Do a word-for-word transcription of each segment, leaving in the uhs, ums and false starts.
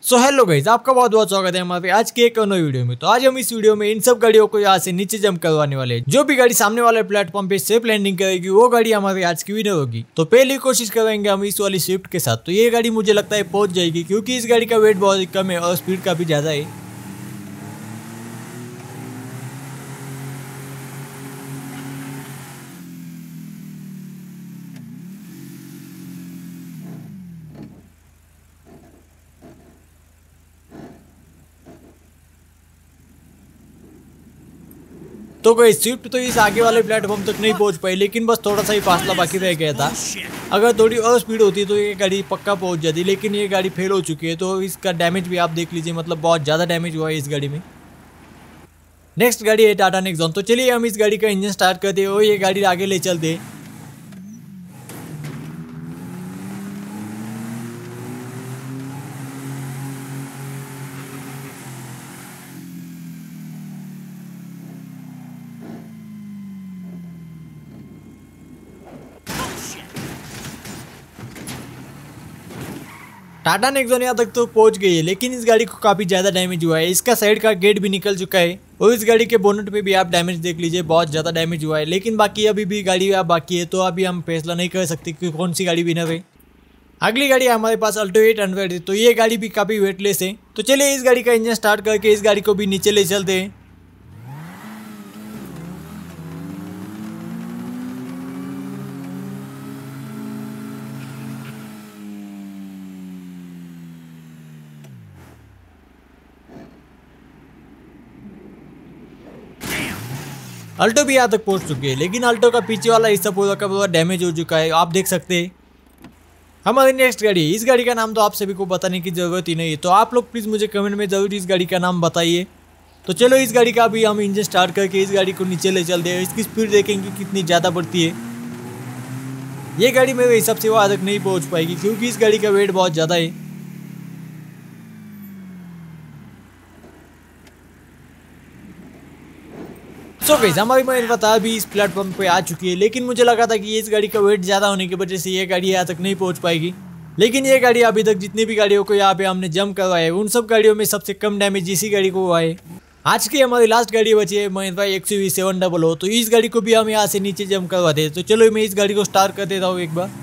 So hello guys, आपका बहुत बहुत स्वागत है हमारे आज के एक नई वीडियो में। तो आज हम इस वीडियो में इन सब गाड़ियों को यहाँ से नीचे जंप करवाने वाले हैं। जो भी गाड़ी सामने वाले प्लेटफॉर्म पे सेफ लैंडिंग करेगी वो गाड़ी हमारी आज की विनर होगी। तो पहली कोशिश करेंगे हम इस वाली स्विफ्ट के साथ। तो ये गाड़ी मुझे लगता है पहुंच जाएगी क्योंकि इस गाड़ी का वेट बहुत कम है और स्पीड काफी ज्यादा है। तो गई स्विफ्ट तो इस आगे वाले प्लेटफॉर्म तक नहीं पहुंच पाई, लेकिन बस थोड़ा सा ही फासला बाकी रह गया था। अगर थोड़ी और स्पीड होती तो ये गाड़ी पक्का पहुंच जाती, लेकिन ये गाड़ी फेल हो चुकी है। तो इसका डैमेज भी आप देख लीजिए, मतलब बहुत ज़्यादा डैमेज हुआ है इस गाड़ी में। नेक्स्ट गाड़ी है टाटा नेक्सॉन। तो चलिए हम इस गाड़ी का इंजन स्टार्ट करते हैं और ये गाड़ी आगे ले चलते हैं। टाटा नेक्सॉन यहाँ तक तो पहुंच गई है, लेकिन इस गाड़ी को काफी ज्यादा डैमेज हुआ है। इसका साइड का गेट भी निकल चुका है और इस गाड़ी के बोनट पे भी आप डैमेज देख लीजिए, बहुत ज्यादा डैमेज हुआ है। लेकिन बाकी अभी भी गाड़ी आप बाकी है, तो अभी हम फैसला नहीं कर सकते कि कौन सी गाड़ी विनर है। अगली गाड़ी हमारे पास अल्टो एट हंड्रेड है। तो ये गाड़ी भी काफी वेटलेस है। तो चलिए इस गाड़ी का इंजन स्टार्ट करके इस गाड़ी को भी नीचे ले चलते हैं। अल्टो भी यहाँ तक पहुँच चुकी है, लेकिन अल्टो का पीछे वाला हिस्सा पूरा का पूरा डैमेज हो चुका है, आप देख सकते हैं। हमारी नेक्स्ट गाड़ी, इस गाड़ी का नाम तो आप सभी को बताने की जरूरत ही नहीं है, तो आप लोग प्लीज़ मुझे कमेंट में जरूर इस गाड़ी का नाम बताइए। तो चलो इस गाड़ी का भी हम इंजन स्टार्ट करके इस गाड़ी को नीचे ले चलते हैं। इसकी स्पीड देखेंगे कितनी ज़्यादा बढ़ती है। ये गाड़ी मेरे हिसाब से वहाँ तक नहीं पहुँच पाएगी क्योंकि इस गाड़ी का वेट बहुत ज़्यादा है। सो गाइस, हमारी महिंद्रा अभी इस प्लेटफॉर्म पे आ चुकी है, लेकिन मुझे लगा था कि ये इस गाड़ी का वेट ज़्यादा होने की वजह से ये गाड़ी यहाँ तक नहीं पहुँच पाएगी। लेकिन ये गाड़ी अभी तक जितनी भी गाड़ियों को यहाँ पे हमने जंप करवाया है, उन सब गाड़ियों में सबसे कम डैमेज इसी गाड़ी को हुआ है। आज की हमारी लास्ट गाड़ी बची है Mahindra X U V seven double O. तो इस गाड़ी को भी हम यहाँ से नीचे जंप करवाते हैं। तो चलो मैं इस गाड़ी को स्टार्ट कर देता हूँ एक बार।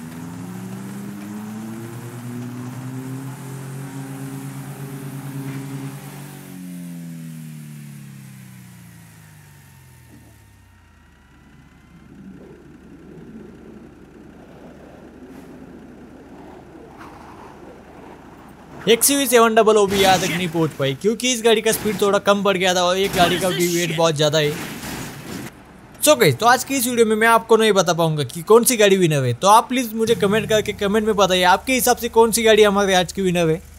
X U V seven double O भी यहाँ तक नहीं पहुँच पाई क्योंकि इस गाड़ी का स्पीड थोड़ा कम बढ़ गया था और एक गाड़ी का भी वेट बहुत ज़्यादा है। सो गाइस, तो आज की इस वीडियो में मैं आपको नहीं बता पाऊंगा कि कौन सी गाड़ी विनर है। तो आप प्लीज़ मुझे कमेंट करके कमेंट में बताइए आपके हिसाब से कौन सी गाड़ी हमारे आज की विनर है।